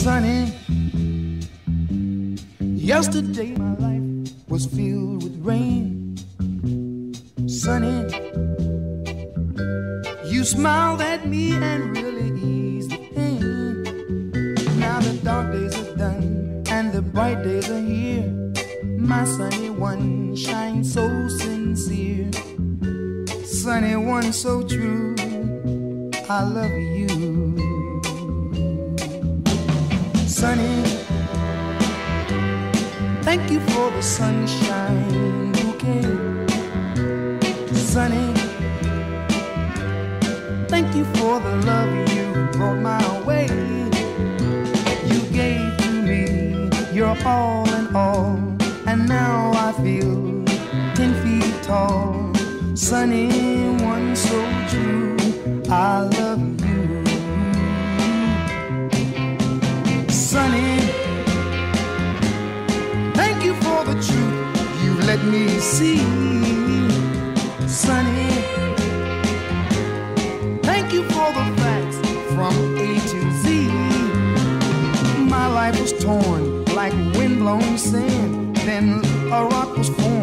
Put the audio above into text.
Sunny, yesterday my life was filled with rain. Sunny, you smiled at me and really eased the pain. Now the dark days are done and the bright days are here. My sunny one shines so sincere. Sunny one so true, I love you. Sunny, thank you for the sunshine bouquet. Sunny, thank you for the love you brought my way. You gave to me your all in all, and now I feel 10 feet tall. Sunny one so true, I love you. Sunny, thank you for the truth you let me see. Sunny, thank you for the facts from A to Z. My life was torn like windblown sand, then a rock was formed